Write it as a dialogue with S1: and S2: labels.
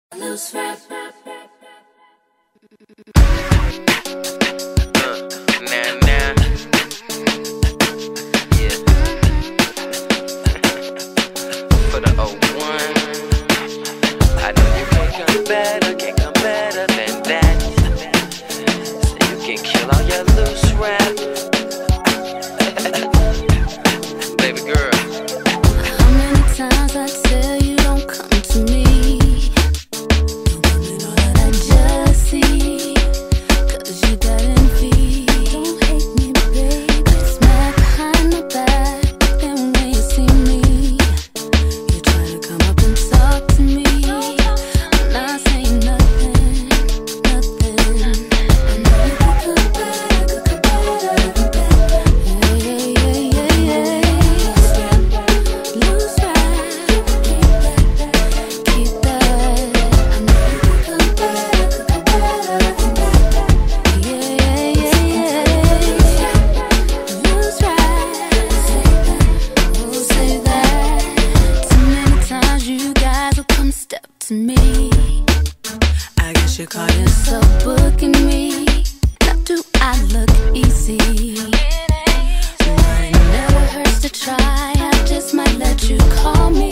S1: Loose rap.
S2: Nah. Yeah. For the 01. I know you can't come better than that. So you can kill all your loose rap. Baby girl.
S1: How many times I tell you don't come to me? To me, I guess you're caught yourself booking me. Now do I look easy? Well, it never hurts to try. I just might let you call me.